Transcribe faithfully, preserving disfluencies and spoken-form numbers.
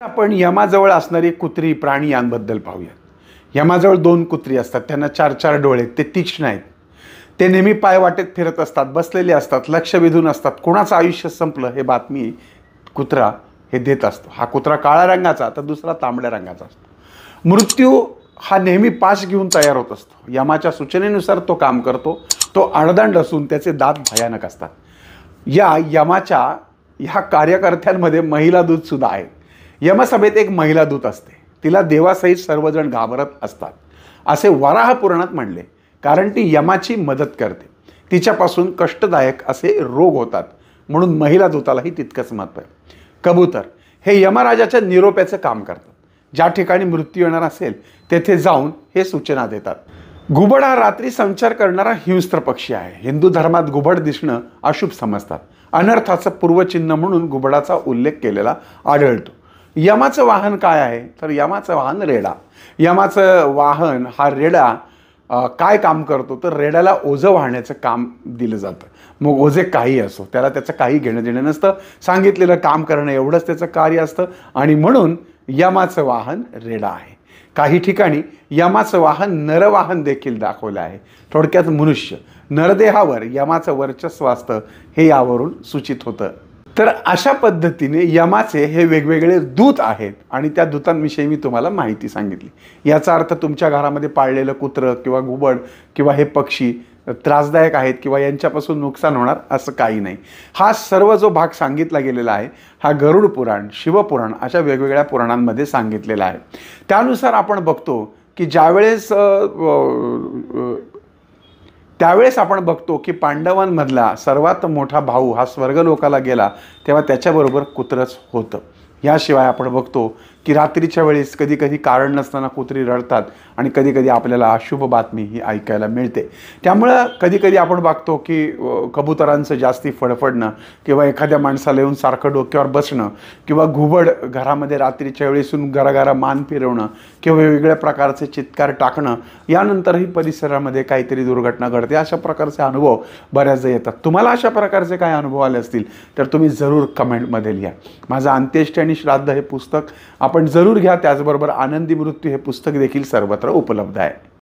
आपण यमाजवळ असणारी कुत्री प्राणी यांबद्दल पाहूया। यमाजवळ दोन कुत्री असतात, त्यांना चार चार डोळे, ते तीक्ष्ण आहेत। ते नेहमी पाय वाटेत फिरत असतात, बसलेले असतात, लक्ष वेधून असतात। कोणाचं आयुष्य संपलं हे बातमी कुत्रा हे देत असतो। हा कुत्रा काळ्या रंगाचा तर दुसरा तांबड्या रंगाचा असतो। मृत्यू हा नेहमी पाश घेऊन तयार होत असतो। यमाच्या सूचनेनुसार तो काम करतो। तो अणदंड असून त्याचे दात भयानक असतात। या यमाच्या ह्या कार्यकर्त्यांमध्ये महिला दूत सुद्धा आहे। यमसभेत एक महिला दूत असते, तिला देवासहित सर्वजण घाबरत असतात असे वराह पुराणात म्हणले, कारण ती यमाची मदत करते। तिच्यापासून कष्टदायक असे रोग होतात, म्हणून महिला दूतालाही तितकंच महत्त्व आहे। कबूतर हे यमराजाच्या निरोप्याचं काम करतात। ज्या ठिकाणी मृत्यू येणार असेल तेथे जाऊन हे सूचना देतात। घुबड हा रात्री संचार करणारा हिंस्त्र पक्षी आहे। हिंदू धर्मात घुबड दिसणं अशुभ समजतात। अनर्थाचं पूर्वचिन्ह म्हणून घुबडाचा उल्लेख केलेला आढळतो। यमाचं वाहन काय आहे तर यमाचं वाहन रेडा। यमाचं वाहन हा रेडा काय काम करतो तर रेड्याला ओझं वाहण्याचं काम दिलं जातं। मग ओझे काही असो, त्याला त्याचं काही घेणं देणं नसतं। सांगितलेलं काम करणं एवढंच त्याचं कार्य असतं आणि म्हणून यमाचं वाहन रेडा आहे। काही ठिकाणी यमाचं वाहन नरवाहन देखील दाखवलं आहे। थोडक्यात मनुष्य नरदेहावर यमाचं वर्चस्व असतं हे यावरून सूचित होतं। तर अशा पद्धतीने यमाचे हे वेगवेगळे दूत आहेत आणि त्या दूतांविषयी मी तुम्हाला माहिती सांगितली। याचा अर्थ तुमच्या घरामध्ये पाळलेलं कुत्रं किंवा घुबड किंवा हे पक्षी त्रासदायक आहेत किंवा यांच्यापासून नुकसान होणार असं काही नाही। हा सर्व जो भाग सांगितला गेलेला आहे हा गरुड पुराण, शिवपुराण अशा वेगवेगळ्या पुराणांमध्ये सांगितलेला आहे। त्यानुसार आपण बघतो की ज्यावेळेस त्यावेळेस आपण बघतो की पांडवांमधला सर्वात मोठा भाऊ हा स्वर्गलोकाला गेला तेव्हा त्याच्याबरोबर कुत्रंच होतं। याशिवाय आपण बघतो की रात्रीच्या वेळेस कधी कधी कारण नसताना कुत्री रडतात आणि कधी कधी आपल्याला अशुभ बातमी ही ऐकायला मिळते। त्यामुळं कधी कधी आपण बघतो की कबुतरांचं जास्ती फडफडणं किंवा एखाद्या माणसाला येऊन सारखं डोक्यावर बसणं किंवा घुबड घरामध्ये रात्रीच्या वेळेस येऊन घराघरा मान फिरवणं किंवा वेगवेगळ्या प्रकारचे चित्कार टाकणं, यानंतरही परिसरामध्ये काहीतरी दुर्घटना घडते, अशा प्रकारचे अनुभव बऱ्याचदा येतात। तुम्हाला अशा प्रकारचे काय अनुभव आले असतील तर तुम्ही जरूर कमेंटमध्ये लिहा। माझं अंत्येष्टी आणि श्राद्ध हे पुस्तक आपण जरूर घ्या। त्याचबरोबर आनंदी मृत्यू हे पुस्तक देखील सर्वत्र उपलब्ध आहे।